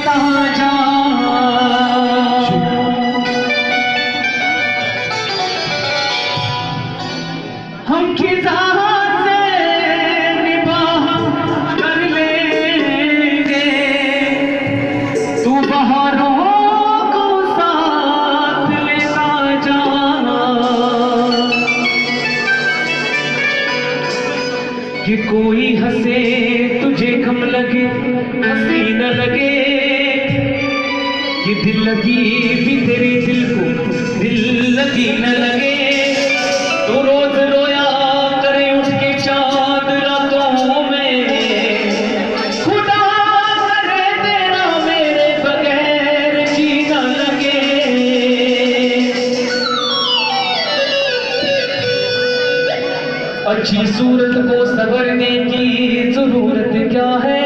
लेता जा। हम खिजा से निबाह कर लेंगे, तू बहारों को साथ लेता जा। कि कोई हंसे तुझे कम लगे, हंसी न लगे, कि दिल लगी भी तेरे दिल को दिल लगी न लगे। तो रोज रोया करे उसके चांद रातों में, खुदा करे तेरा मेरे बगैर जीना लगे। अच्छी सूरत को संवरने की जरूरत क्या है,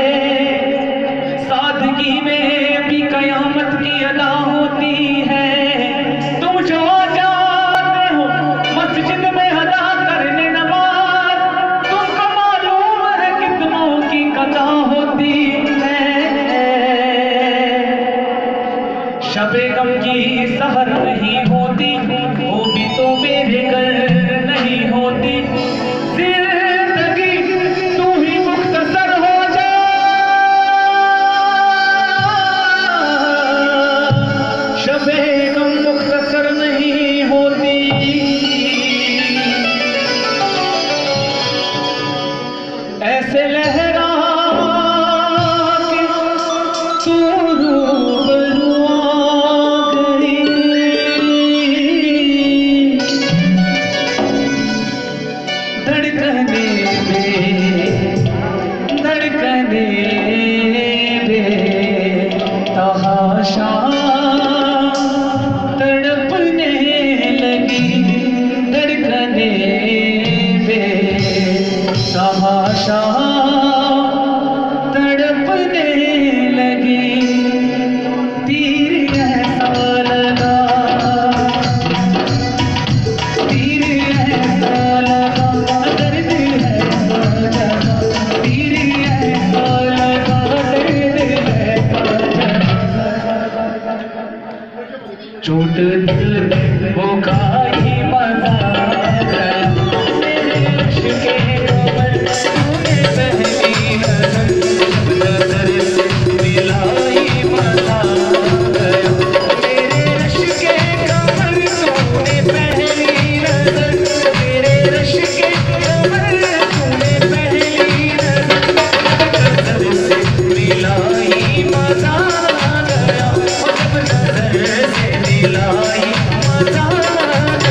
सादगी में भी कयामत की अदा होती है। तुम जो जाते हो मस्जिद में अदा करने नमाज, तुमको मालूम है कितनों की कदा होती है। शबे गम की सहर नहीं होती, वो भी तो मेरे घर नहीं होती। ऐसे लहरा के तू रूबरू आ गई, धड़कने में तहाशा तड़पने लगी, धड़कने में तहाशा तड़पने लगी। तीर ऐसा लगा, तीर ऐसा लगा, दर्द ऐसा लगा, तीर ऐसा लगा, दर्द ऐसा लगा। चोट दिल में वो खाई मजा मजा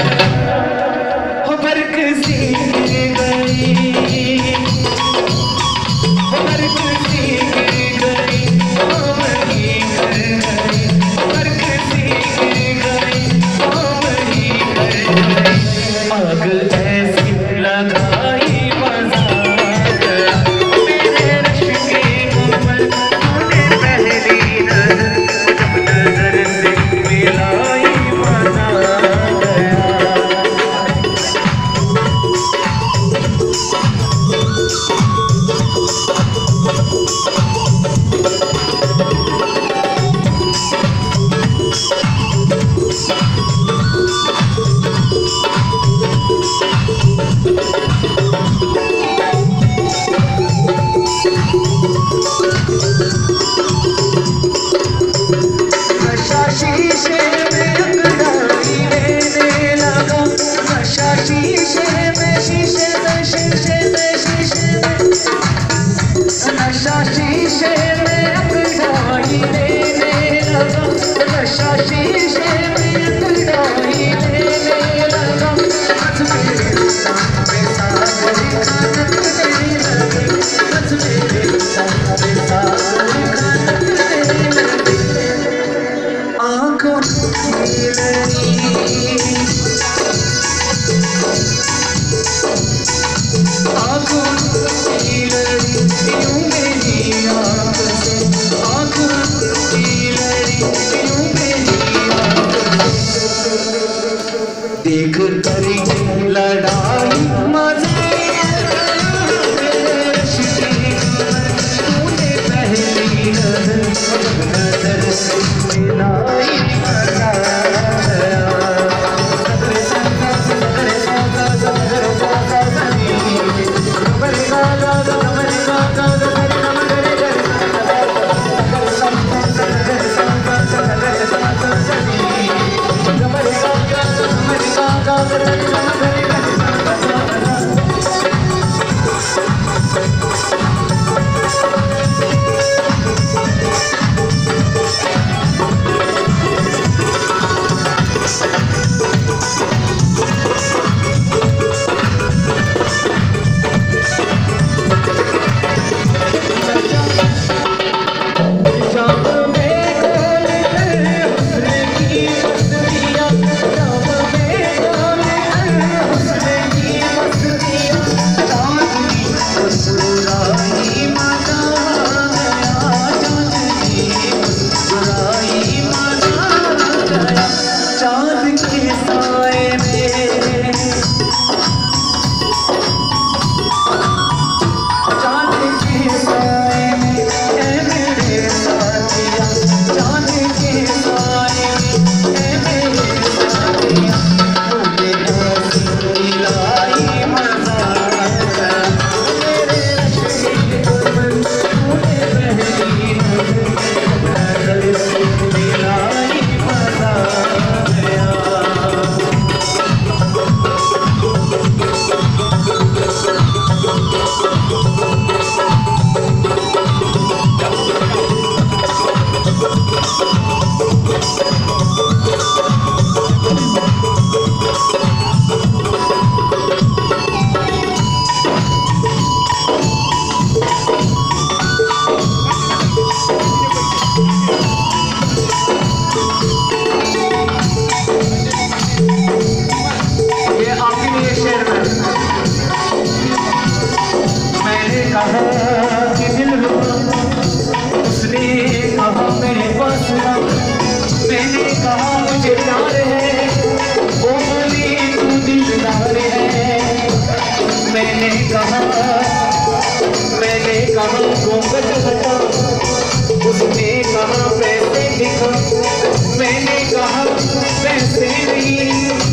उसने कहा पैसे दिखा, मैंने कहा पैसे नहीं।